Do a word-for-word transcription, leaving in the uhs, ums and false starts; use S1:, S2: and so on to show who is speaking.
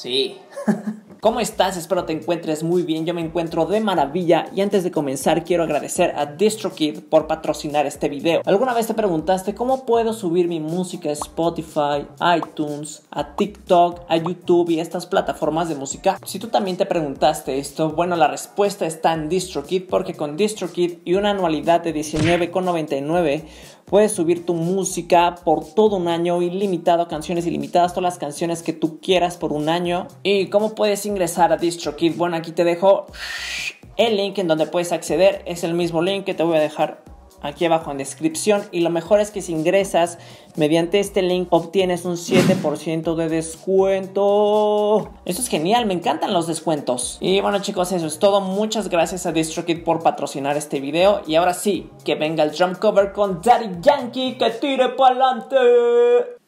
S1: Sí. ¿Cómo estás? Espero te encuentres muy bien, yo me encuentro de maravilla y antes de comenzar quiero agradecer a DistroKid por patrocinar este video. ¿Alguna vez te preguntaste cómo puedo subir mi música a Spotify, iTunes, a TikTok, a YouTube y estas plataformas de música? Si tú también te preguntaste esto, bueno, la respuesta está en DistroKid, porque con DistroKid y una anualidad de diecinueve con noventa y nueve puedes subir tu música por todo un año, ilimitado, canciones ilimitadas, todas las canciones que tú quieras por un año. ¿Y cómo puedes ingresar a DistroKid? Bueno, aquí te dejo el link en donde puedes acceder. Es el mismo link que te voy a dejar aquí abajo en descripción, y lo mejor es que si ingresas mediante este link obtienes un siete por ciento de descuento. Eso es genial, me encantan los descuentos. Y bueno chicos, eso es todo. Muchas gracias a DistroKid por patrocinar este video. Y ahora sí, que venga el drum cover con Daddy Yankee, que tire pa'lante.